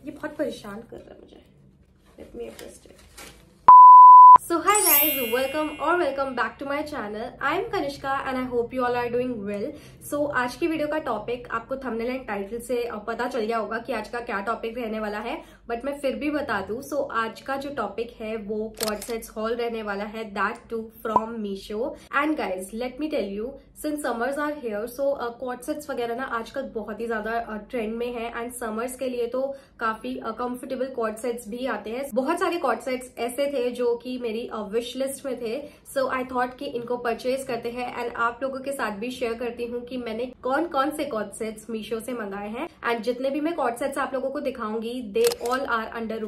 ये बहुत परेशान कर रहा है मुझे। Let me adjust it. So hi guys, welcome back to my channel. I am Kanishka and I hope you all are doing well. So आज की वीडियो का टॉपिक आपको थंबनेल एंड टाइटल से पता चल गया होगा कि आज का क्या टॉपिक रहने वाला है, बट मैं फिर भी बता दूं। सो आज का जो टॉपिक है वो कॉर्ड सेट्स हॉल रहने वाला है, that too from Meesho. And guys let me tell you, since summers are here, so coord sets वगैरह ना आजकल बहुत ही ज्यादा ट्रेंड में है। एंड समर्स के लिए तो काफी कंफर्टेबल कॉर्ड सेट्स भी आते हैं। बहुत सारे कॉर्ड सेट्स ऐसे थे जो कि मेरी विश लिस्ट में थे, सो आई थॉट कि इनको परचेज करते हैं एंड आप लोगों के साथ भी शेयर करती हूँ कि मैंने कौन कौन से कॉर्ड सेट्स मीशो से मंगाए हैं। एंड जितने भी मैं कॉर्ड सेट्स आप लोगों को दिखाऊंगी, they all are under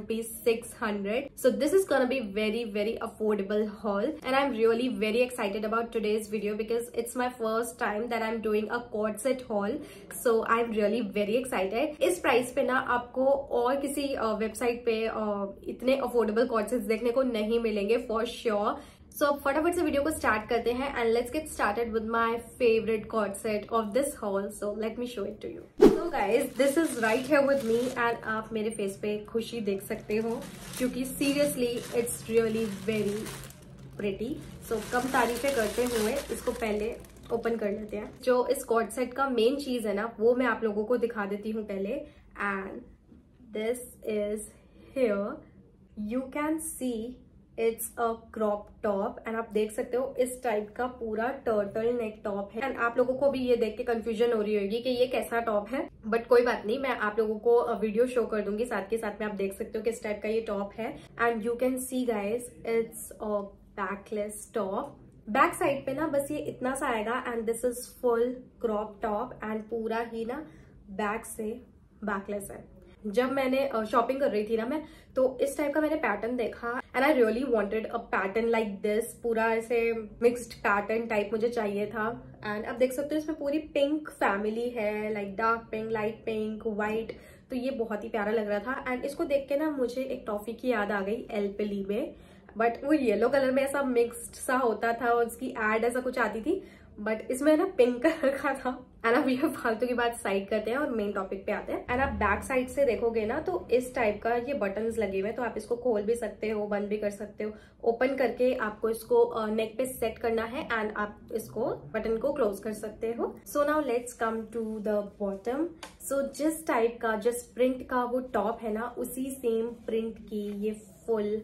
₹600। So this is gonna be very affordable haul and I am really very excited about today's video because it's my first time that I am doing a coord set haul. So I am really very excited. इस price पे ना आपको और किसी website पे इतने affordable cord sets देखने को नहीं मिलेंगे फॉर श्योर। सो अब फटाफट से वीडियो को स्टार्ट करते हैं and let's get started with my favourite coord set of this haul. So let me show it to you. So guys this is right here with me and आप मेरे face पे खुशी देख सकते हो क्योंकि seriously it's really very pretty. So कम तारीफें करते हुए इसको पहले ओपन कर लेते हैं। जो इस कॉर्ड सेट का मेन चीज है ना वो मैं आप लोगों को दिखा देती हूँ पहले। And this is here, you can see it's a crop top and आप देख सकते हो इस टाइप का पूरा टर्टल नेक टॉप है। एंड आप लोगों को भी ये देख के कंफ्यूजन हो रही होगी कि ये कैसा टॉप है, बट कोई बात नहीं, मैं आप लोगों को वीडियो शो कर दूंगी साथ के साथ में। आप देख सकते हो किस टाइप का ये टॉप है and you can see guys it's a backless top. Back side पे ना बस ये इतना सा आएगा and this is full crop top and पूरा ही ना बैक से बैकलेस है। जब मैंने शॉपिंग कर रही थी ना मैं, तो इस टाइप का मैंने पैटर्न देखा and I really wanted a pattern like this. पूरा ऐसे मिक्स्ड पैटर्न टाइप मुझे चाहिए था। एंड अब देख सकते हो इसमें पूरी पिंक फैमिली है, like dark pink, light pink, white. तो ये बहुत ही प्यारा लग रहा था एंड इसको देख के ना मुझे एक टॉफी की याद आ गई एलपेली में, बट वो येलो कलर में ऐसा मिक्स्ड सा होता था और उसकी एड ऐसा कुछ आती थी, बट इसमें ना पिंक कलर का था। एंड अब ये फालतू की बात साइड करते हैं और मेन टॉपिक पे आते हैं। एंड आप बैक साइड से देखोगे ना तो इस टाइप का ये बटन्स लगे हुए, तो आप इसको खोल भी सकते हो, बंद भी कर सकते हो। ओपन करके आपको इसको नेक पे सेट करना है एंड आप इसको बटन को क्लोज कर सकते हो। So now let's come to the bottom. So जिस टाइप का, जिस प्रिंट का वो टॉप है ना, उसी सेम प्रिंट की ये फुल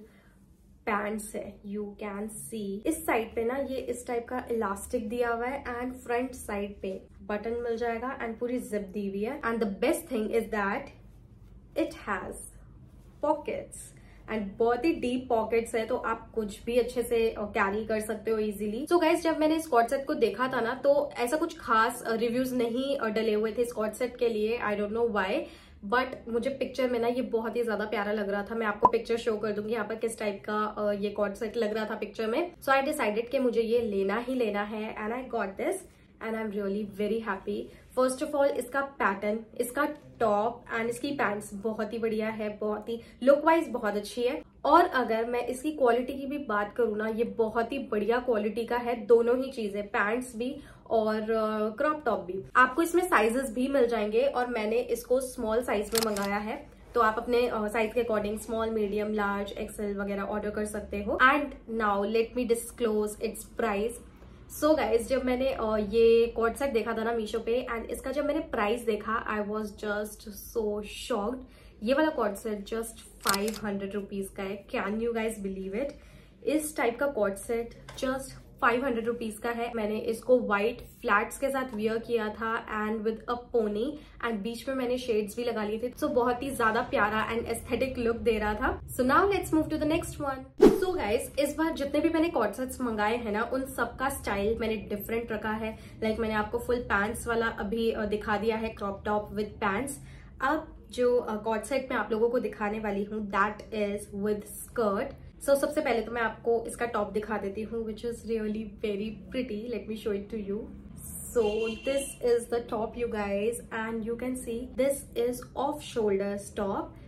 पैंट्स है। यू कैन सी इस साइड पे ना ये इस टाइप का इलास्टिक दिया हुआ है एंड फ्रंट साइड पे बटन मिल जाएगा एंड पूरी जिप दी हुई है। And the best thing is that it has pockets and बहुत ही डीप पॉकेट्स है, तो आप कुछ भी अच्छे से कैरी कर सकते हो इजीली। सो गाइज जब मैंने इस कॉर्ड सेट को देखा था ना तो ऐसा कुछ खास रिव्यूज नहीं डले हुए थे इस कॉर्ड सेट के लिए। I don't know why, but मुझे पिक्चर में ना ये बहुत ही ज्यादा प्यारा लग रहा था। मैं आपको पिक्चर शो कर दूंगी यहाँ पर किस टाइप का ये कॉर्ड सेट लग रहा था पिक्चर में। सो आई डिसाइडेड कि मुझे ये लेना ही लेना है and I got this and I am really very happy. First of all इसका पैटर्न, इसका टॉप एंड इसकी पैंट्स बहुत ही बढ़िया है, बहुत ही लुक वाइज बहुत अच्छी है। और अगर मैं इसकी क्वालिटी की भी बात करूँ ना, ये बहुत ही बढ़िया क्वालिटी का है, दोनों ही चीजें, पैंट्स भी और क्रॉप टॉप भी। आपको इसमें साइजेस भी मिल जाएंगे और मैंने इसको स्मॉल साइज में मंगाया है, तो आप अपने साइज के according small, medium, large, XL वगैरह ऑर्डर कर सकते हो। And now let me disclose its price. So guys जब मैंने ये कॉर्ड सेट देखा था ना मीशो पे एंड इसका जब मैंने प्राइस देखा, I was just so shocked. ये वाला कॉर्ड सेट जस्ट 500 रुपीज का है। Can you guys believe it? इस टाइप का कॉर्ड सेट जस्ट 500 रुपीज का है। मैंने इसको व्हाइट फ्लैट्स के साथ वियर किया था and with a pony and बीच में मैंने शेड्स भी लगा लिए थे। सो बहुत ही ज्यादा प्यारा एंड एस्थेटिक लुक दे रहा था। So now let's move to the next one. So guys इस बार जितने भी मैंने कॉर्ड सेट्स मंगाए हैं ना, उन सबका स्टाइल मैंने डिफरेंट रखा है। लाइक मैंने आपको फुल पैंट्स वाला अभी दिखा दिया है, क्रॉप टॉप विद पैंट्स। अब जो कॉर्ड सेट मैं आप लोगों को दिखाने वाली हूँ that is with skirt. So सबसे पहले तो मैं आपको इसका टॉप दिखा देती हूँ which is really very pretty. Let me show it to you. So this is the top you guys and you can see this is off shoulders top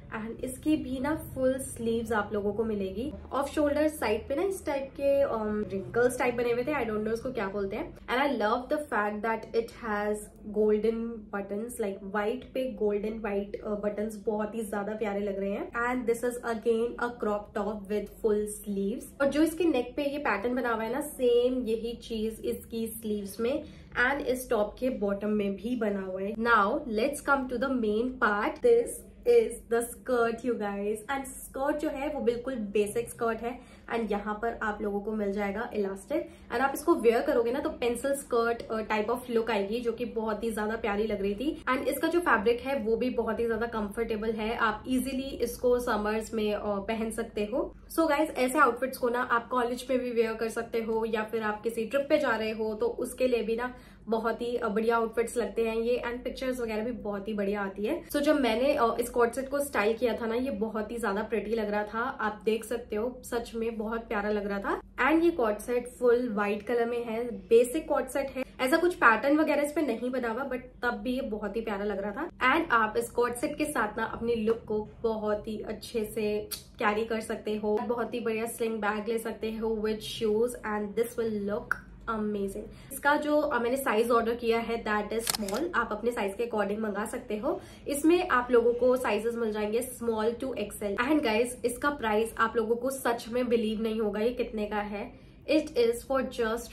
and इसकी भी ना फुल स्लीव्स आप लोगों को मिलेगी। ऑफ शोल्डर साइड पे ना इस टाइप के रिंकल्स टाइप बने हुए थे, आई डोंट नो इसको क्या बोलते हैं। And I love the fact that it has golden buttons, like white पे गोल्डन व्हाइट बटन्स बहुत ही ज्यादा प्यारे लग रहे हैं। And this is again a crop top with full sleeves. और जो इसके नेक पे ये पैटर्न बना हुआ है ना, सेम यही चीज इसकी स्लीव्स में एंड इस टॉप के बॉटम में भी बना हुआ है। Now let's come to the main part, this is the skirt you guys. And skirt जो है वो बिल्कुल बेसिक स्कर्ट है एंड यहाँ पर आप लोगों को मिल जाएगा इलास्टिक। एंड आप इसको वेयर करोगे ना तो pencil skirt type of look आएगी, जो कि बहुत ही ज्यादा प्यारी लग रही थी। एंड इसका जो फैब्रिक है वो भी बहुत ही ज्यादा कंफर्टेबल है, आप इजीली इसको समर्स में पहन सकते हो। सो गाइज ऐसे आउटफिट्स को ना आप कॉलेज में भी वेयर कर सकते हो, या फिर आप किसी ट्रिप पे जा रहे हो तो उसके लिए भी ना बहुत ही बढ़िया आउटफिट्स लगते हैं ये। एंड पिक्चर्स वगैरह भी बहुत ही बढ़िया आती है। सो जब मैंने इस कॉर्ड सेट को स्टाइल किया था ना, ये बहुत ही ज्यादा प्रिटी लग रहा था, आप देख सकते हो, सच में बहुत प्यारा लग रहा था। एंड ये coord set full white colour में है, बेसिक कॉर्ड सेट है, ऐसा कुछ पैटर्न वगैरह इस पे नहीं बना हुआ, बट तब भी ये बहुत ही प्यारा लग रहा था। एंड आप इस कॉर्ड सेट के साथ ना अपनी लुक को बहुत ही अच्छे से कैरी कर सकते हो, बहुत ही बढ़िया स्लिंग बैग ले सकते हो with shoes and this will look amazing. इसका जो मैंने साइज ऑर्डर किया है दैट इज स्मॉल, आप अपने साइज के अकॉर्डिंग मंगा सकते हो। इसमें आप लोगों को साइजेस मिल जाएंगे small to XL. And guys इसका प्राइस आप लोगों को सच में बिलीव नहीं होगा ये कितने का है। It is for just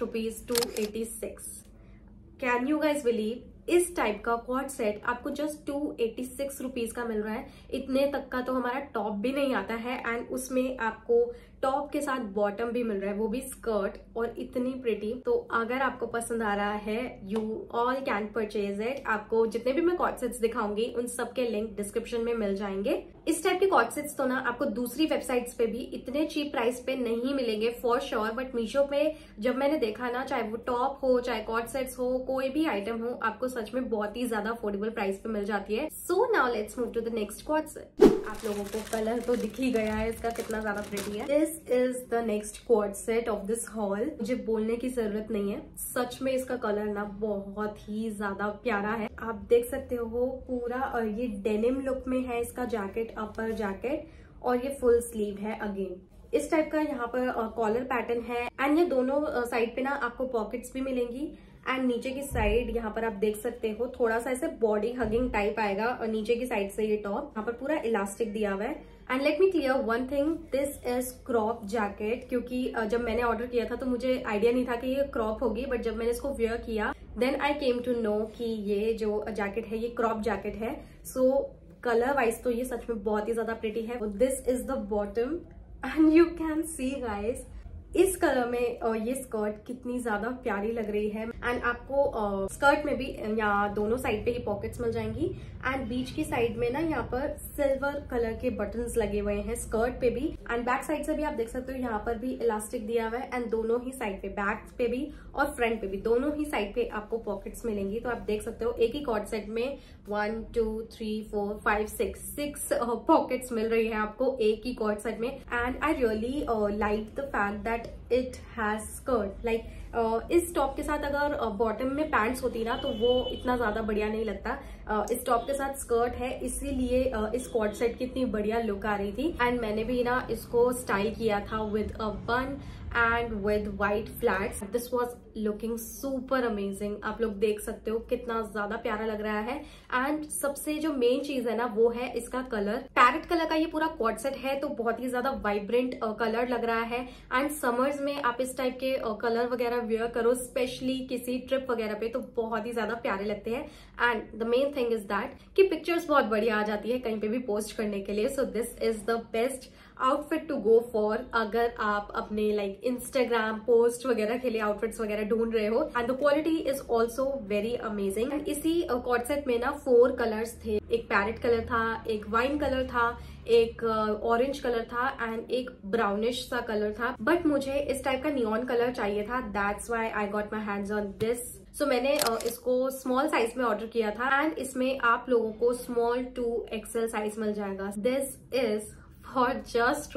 ₹286। Can you guys believe, इस टाइप का कॉर्ड सेट आपको जस्ट ₹286 का मिल रहा है। इतने तक का तो हमारा टॉप भी नहीं आता है एंड उसमें आपको टॉप के साथ बॉटम भी मिल रहा है, वो भी स्कर्ट, और इतनी प्रिटी। तो अगर आपको पसंद आ रहा है you all can purchase it. आपको जितने भी मैं कॉर्ड सेट्स दिखाऊंगी उन सबके लिंक डिस्क्रिप्शन में मिल जाएंगे। इस टाइप के कॉर्ड सेट्स तो ना आपको दूसरी वेबसाइट्स पे भी इतने चीप प्राइस पे नहीं मिलेंगे फॉर श्योर, बट मीशो पे जब मैंने देखा ना, चाहे वो टॉप हो चाहे कॉर्ड सेट्स हो, कोई भी आइटम हो, आपको सच में बहुत ही ज्यादा अफोर्डेबल प्राइस पे मिल जाती है। So now let's move to the next coord set. आप लोगों को कलर तो दिख ही गया है इसका कितना ज्यादा प्रिटी है। This is the next coord set of this haul. मुझे बोलने की जरूरत नहीं है, सच में इसका कलर ना बहुत ही ज्यादा प्यारा है। आप देख सकते हो पूरा ये डेनिम लुक में है इसका जैकेट, अपर जैकेट, और ये फुल स्लीव है अगेन। इस टाइप का यहाँ पर कॉलर पैटर्न है एंड ये दोनों साइड पे ना आपको पॉकेट्स भी मिलेंगी। एंड नीचे की साइड यहाँ पर आप देख सकते हो थोड़ा सा ऐसे बॉडी हगिंग टाइप आएगा, और नीचे की साइड से ये टॉप, यहाँ पर पूरा इलास्टिक दिया हुआ है। And let me clear one thing, this is crop jacket, क्योंकि जब मैंने ऑर्डर किया था तो मुझे आइडिया नहीं था कि ये क्रॉप होगी, बट जब मैंने इसको वेयर किया then I came to know कि ये जो जैकेट है ये क्रॉप जैकेट है। सो कलर वाइज तो ये सच में बहुत ही ज्यादा प्रिटी है। This is the bottom and you can see guys इस कलर में ये स्कर्ट कितनी ज्यादा प्यारी लग रही है। एंड आपको स्कर्ट में भी यहाँ दोनों साइड पे ही पॉकेट्स मिल जाएंगी एंड बीच की साइड में ना यहाँ पर सिल्वर कलर के बटन्स लगे हुए हैं स्कर्ट पे भी। एंड बैक साइड से भी आप देख सकते हो यहाँ पर भी इलास्टिक दिया हुआ है एंड दोनों ही साइड पे, बैक पे भी और फ्रंट पे भी, दोनों ही साइड पे आपको पॉकेट्स मिलेंगी। तो आप देख सकते हो एक ही कॉर्ड सेट में 1 2 3 4 5 6 पॉकेट्स मिल रही है आपको एक ही कॉर्ड सेट में। And I really like the fact that it has skirt, like इस टॉप के साथ अगर बॉटम में पैंट्स होती ना तो वो इतना ज्यादा बढ़िया नहीं लगता। इस टॉप के साथ स्कर्ट है, इसीलिए इस कॉर्ड सेट की इतनी बढ़िया लुक आ रही थी। एंड मैंने भी ना इसको स्टाइल किया था with a bun and with white flats. This was looking super amazing. आप लोग देख सकते हो कितना ज्यादा प्यारा लग रहा है। एंड सबसे जो मेन चीज है ना वो है इसका कलर। पैरेट कलर का ये पूरा कॉर्ड सेट है तो बहुत ही ज्यादा वाइब्रेंट कलर लग रहा है। एंड समर्स में आप इस टाइप के कलर वगैरह वेयर करो, स्पेशली किसी ट्रिप वगैरह पे, तो बहुत ही ज्यादा प्यारे लगते हैं। And the main thing is that कि पिक्चर्स बहुत बढ़िया आ जाती है कहीं पे भी पोस्ट करने के लिए। So this is the best outfit to go for अगर आप अपने लाइक इंस्टाग्राम पोस्ट वगैरह के लिए आउटफिट्स वगैरह ढूंढ रहे हो। And the quality is also very amazing. And इसी कॉर्ड सेट में ना 4 कलर्स थे, एक पैरेट कलर था, एक वाइन कलर था, एक ऑरेंज कलर था एंड एक ब्राउनिश सा कलर था। बट मुझे इस टाइप का नियॉन कलर चाहिए था, that's why I got my hands on this. So मैंने इसको स्मॉल साइज में ऑर्डर किया था एंड इसमें आप लोगों को स्मॉल टू एक्सेल साइज मिल जाएगा। This is for just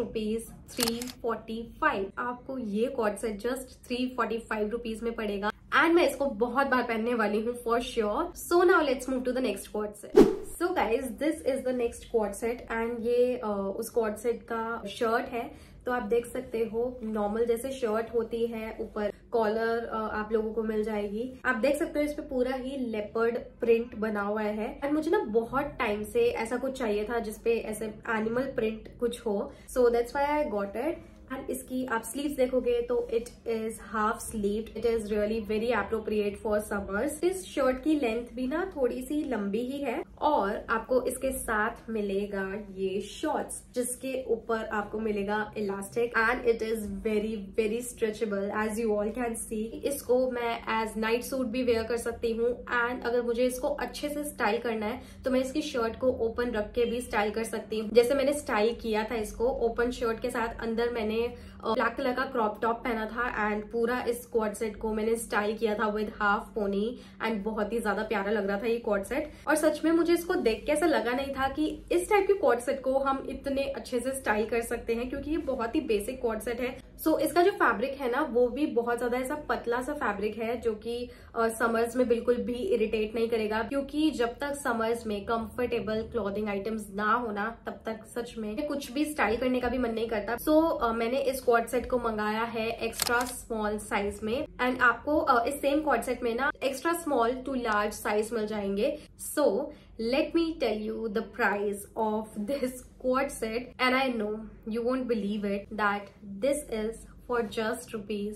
₹345। आपको ये कॉर्ड सेट जस्ट ₹345 में पड़ेगा एंड मैं इसको बहुत बार पहनने वाली हूँ for sure. So now let's move to the next coord set. So guys this is the next quad set and ये उस क्वाड सेट का शर्ट है। तो आप देख सकते हो नॉर्मल जैसे शर्ट होती है, ऊपर कॉलर आप लोगों को मिल जाएगी। आप देख सकते हो इस पे पूरा ही लेपर्ड प्रिंट बना हुआ है एंड मुझे ना बहुत टाइम से ऐसा कुछ चाहिए था जिसपे ऐसे एनिमल प्रिंट कुछ हो, so that's why I got it. And इसकी आप स्लीव्स देखोगे तो it is half sleeved. It is really very appropriate for summers. इस शर्ट की लेंथ भी ना थोड़ी सी लंबी ही है और आपको इसके साथ मिलेगा ये शॉर्ट्स जिसके ऊपर आपको मिलेगा elastic and it is very very stretchable as you all can see. इसको मैं एज नाइट सूट भी वेयर कर सकती हूँ एंड अगर मुझे इसको अच्छे से स्टाइल करना है तो मैं इसकी शर्ट को ओपन रख के भी स्टाइल कर सकती हूँ। जैसे मैंने स्टाइल किया था इसको ओपन शर्ट के साथ, अंदर मैंने ब्लैक कलर का क्रॉप टॉप पहना था एंड पूरा इस क्वाड सेट को मैंने स्टाइल किया था विद हाफ पोनी एंड बहुत ही ज्यादा प्यारा लग रहा था ये क्वाड सेट। और सच में मुझे इसको देख के ऐसा लगा नहीं था कि इस टाइप के क्वाड सेट को हम इतने अच्छे से स्टाइल कर सकते हैं, क्योंकि ये बहुत ही बेसिक क्वाड सेट है। सो इसका जो फैब्रिक है ना वो भी बहुत ज्यादा ऐसा पतला सा फैब्रिक है जो कि समर्स में बिल्कुल भी इरिटेट नहीं करेगा, क्योंकि जब तक समर्स में कंफर्टेबल क्लॉथिंग आइटम्स ना होना तब तक सच में कुछ भी स्टाइल करने का भी मन नहीं करता। सो मैंने इस क्वाड सेट को मंगाया है एक्स्ट्रा स्मॉल साइज में एंड आपको इस सेम क्वाड सेट में ना extra small to large size मिल जाएंगे। So let me tell you the price of this quad set and I know you won't believe it that this is for just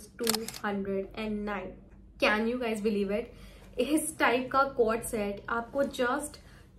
₹209। Can you guys believe it? इस type का quad set आपको just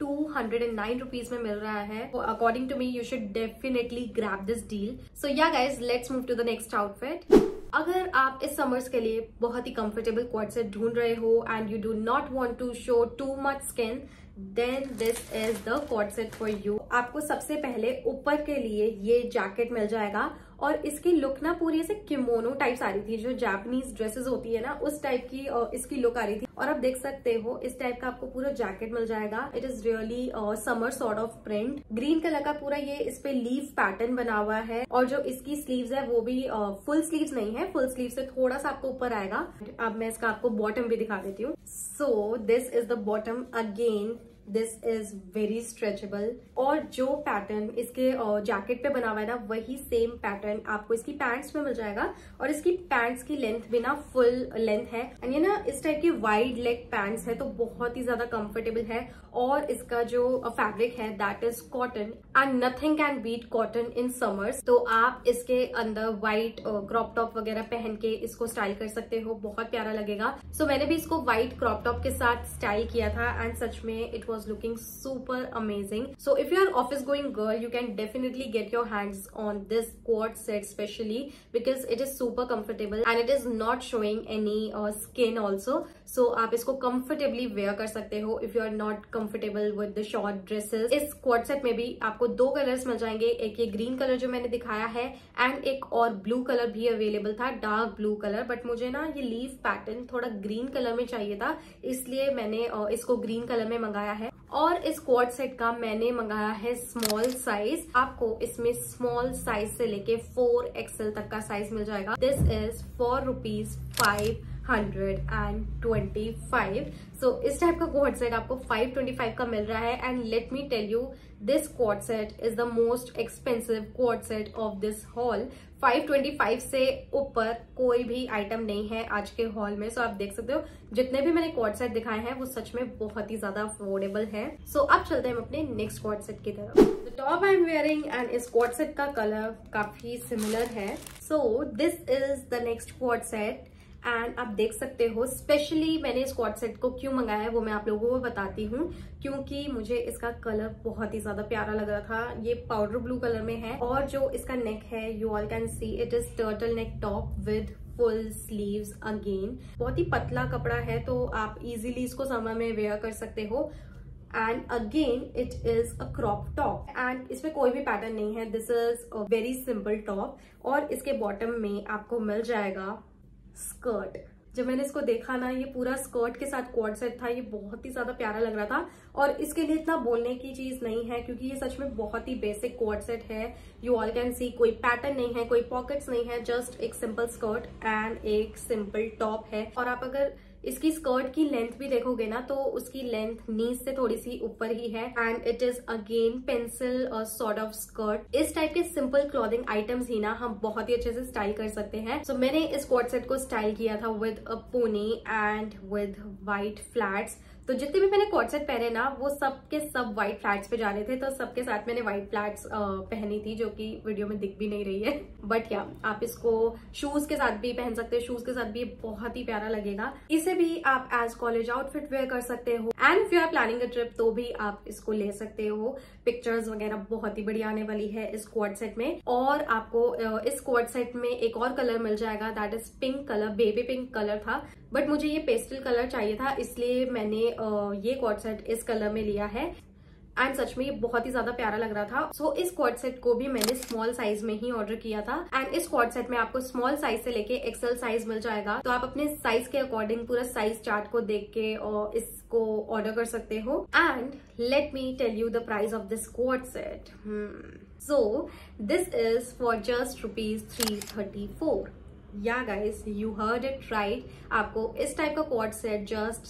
209 rupees में मिल रहा है। According to me you should definitely grab this deal। So yeah guys, let's move to the next outfit। अगर आप इस समर्स के लिए बहुत ही कंफर्टेबल क्वाड सेट ढूंढ रहे हो and you do not want to show too much skin, then this is the quad set for you. आपको सबसे पहले ऊपर के लिए ये जैकेट मिल जाएगा और इसकी लुक ना पूरी ऐसे किमोनो टाइप्स आ रही थी, जो जापानीज ड्रेसेस होती है ना उस टाइप की इसकी लुक आ रही थी। और आप देख सकते हो इस टाइप का आपको पूरा जैकेट मिल जाएगा। It is really summer sort of print. Green colour का पूरा ये इस पे लीव पैटर्न बना हुआ है और जो इसकी स्लीव्स है वो भी फुल स्लीव्स नहीं है, फुल स्लीव से थोड़ा सा आपको ऊपर आएगा। अब मैं इसका आपको बॉटम भी दिखा देती हूँ। So this is the bottom. Again this is very stretchable और जो पैटर्न इसके जैकेट पे बना हुआ है ना वही सेम पैटर्न आपको इसकी पैंट्स में मिल जाएगा और इसकी पैंट्स की लेंथ भी ना फुल लेंथ है एंड ये ना इस टाइप की वाइड लेग पैंट्स है तो बहुत ही ज्यादा कंफर्टेबल है। और इसका जो फैब्रिक है that is cotton and nothing can beat cotton in summers. तो आप इसके अंदर व्हाइट क्रॉप टॉप वगैरह पहन के इसको स्टाइल कर सकते हो, बहुत प्यारा लगेगा। सो मैंने भी इसको व्हाइट क्रॉप टॉप के साथ स्टाइल किया था एंड सच में इट was looking super amazing। So if you are office going girl, you can definitely get your hands on this quad set specially because it is super comfortable and it is not showing any skin also। So आप इसको comfortably wear कर सकते हो if you are not comfortable with the short dresses। इस quad set में भी आपको दो कलर्स मिल जाएंगे, एक ये ग्रीन कलर जो मैंने दिखाया है एंड एक और ब्लू कलर भी अवेलेबल था, डार्क ब्लू कलर। बट मुझे ना ये लीफ पैटर्न थोड़ा ग्रीन कलर में चाहिए था, इसलिए मैंने इसको ग्रीन कलर में मंगाया है। और इस क्वाड सेट का मैंने मंगाया है स्मॉल साइज। आपको इसमें स्मॉल साइज से लेके 4XL तक का साइज मिल जाएगा। This is ₹525। सो इस टाइप का क्वाड सेट आपको 525 का मिल रहा है and let me tell you this quad set is the most expensive quad set of this haul. 525 से ऊपर कोई भी आइटम नहीं है आज के हॉल में। सो आप देख सकते हो जितने भी मैंने क्वाड सेट दिखाए हैं वो सच में बहुत ही ज्यादा अफोर्डेबल है। सो अब चलते हैं हम अपने नेक्स्ट क्वाड सेट की तरफ। The top I am wearing and इस क्वाड सेट का कलर काफी सिमिलर है। So this is the next quad set and आप देख सकते हो स्पेशली मैंने इस क्वाड सेट को क्यों मंगाया है वो मैं आप लोगों को बताती हूँ, क्योंकि मुझे इसका कलर बहुत ही ज्यादा प्यारा लग रहा था। ये पाउडर ब्लू कलर में है और जो इसका नेक है you all can see it is turtle neck top with full sleeves. Again बहुत ही पतला कपड़ा है तो आप इजीली इसको समर में वेयर कर सकते हो and again it is a crop top and इसमें कोई भी पैटर्न नहीं है। This is a very simple top और इसके बॉटम में आपको मिल जाएगा स्कर्ट। जब मैंने इसको देखा ना ये पूरा स्कर्ट के साथ क्वाड सेट था, ये बहुत ही ज्यादा प्यारा लग रहा था और इसके लिए इतना बोलने की चीज नहीं है क्योंकि ये सच में बहुत ही बेसिक क्वाड सेट है। यू ऑल कैन सी कोई पैटर्न नहीं है, कोई पॉकेट्स नहीं है, जस्ट एक सिंपल स्कर्ट एंड एक सिंपल टॉप है। और आप अगर इसकी स्कर्ट की लेंथ भी देखोगे ना तो उसकी लेंथ नीज से थोड़ी सी ऊपर ही है and it is again pencil sort of skirt. इस टाइप के सिंपल क्लॉथिंग आइटम्स ही ना हम बहुत ही अच्छे से स्टाइल कर सकते हैं। सो मैंने इस कोट सेट को स्टाइल किया था with a pony and with white flats. तो जितने भी मैंने कोट सेट पहने ना वो सब के सब व्हाइट फ्लैट्स पे जा रहे थे, तो सबके साथ मैंने व्हाइट फ्लैट्स पहनी थी, जो कि वीडियो में दिख भी नहीं रही है। बट या आप इसको शूज के साथ भी पहन सकते हैं, शूज के साथ भी बहुत ही प्यारा लगेगा। इसे भी आप एज कॉलेज आउटफिट वेयर कर सकते हो and if you are planning a trip तो भी आप इसको ले सकते हो। पिक्चर्स वगैरह बहुत ही बढ़िया आने वाली है इस कोट सेट में। और आपको इस कोट सेट में एक और कलर मिल जाएगा, that is pink colour. Baby pink colour था बट मुझे ये पेस्टल कलर चाहिए था, इसलिए मैंने ये कोट सेट इस कलर में लिया है एंड सच में ये बहुत ही ज्यादा प्यारा लग रहा था। सो इस कोट सेट को भी मैंने स्मॉल साइज में ही ऑर्डर किया था एंड इस कोट सेट में आपको स्मॉल साइज से लेके एक्सेल साइज मिल जाएगा। तो आप अपने साइज के अकॉर्डिंग पूरा साइज चार्ट को देख के और इसको ऑर्डर कर सकते हो। And let me tell you the price of this coat set. So this is for just ₹334। Yeah guys you heard it right, आपको इस टाइप का कोट सेट जस्ट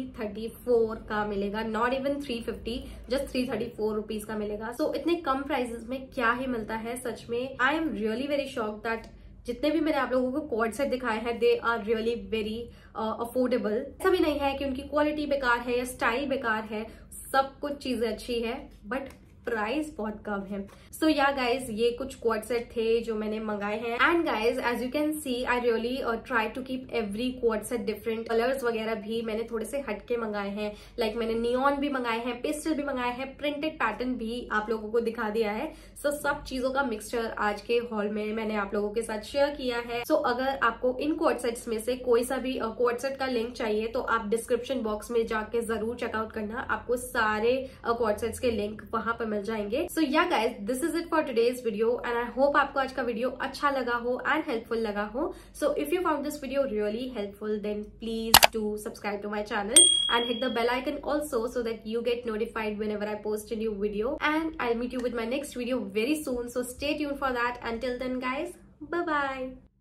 334 का मिलेगा, नॉट इवन 350, जस्ट 334 रुपीज का मिलेगा। सो इतने कम प्राइसेस में क्या ही मिलता है सच में। I am really very shocked that जितने भी मैंने आप लोगों को कोट सेट दिखाए हैं they are really very affordable. ऐसा भी नहीं है कि उनकी क्वालिटी बेकार है या स्टाइल बेकार है, सब कुछ चीजें अच्छी है बट प्राइस बहुत कम है। सो या गाइज ये कुछ कोट सेट थे जो मैंने मंगाए हैं and guys as you can see I really try to keep every coat set different. Colours वगैरह भी मैंने थोड़े से हटके मंगाए हैं, लाइक मैंने नियॉन भी मंगाए हैं, पेस्टल भी मंगाए हैं, प्रिंटेड पैटर्न भी आप लोगों को दिखा दिया है। सो सब चीजों का मिक्सचर आज के हॉल में मैंने आप लोगों के साथ शेयर किया है। सो अगर आपको इन कोट सेट्स में से कोई सा भी कोट सेट का लिंक चाहिए तो आप डिस्क्रिप्शन बॉक्स में जाके जरूर चेकआउट करना, आपको सारे कोट सेट्स के लिंक वहां पर मिल जाएंगे। So yeah guys this is it for today's video and I hope आपको आज का वीडियो अच्छा लगा हो एंड हेल्पफुल लगा हो। So if you found this video really helpful then please do subscribe to my channel and hit the bell icon also so that you get notified whenever I post a new video, and I'll meet you with my next video very soon, so stay tuned for that. Until then guys, bye bye.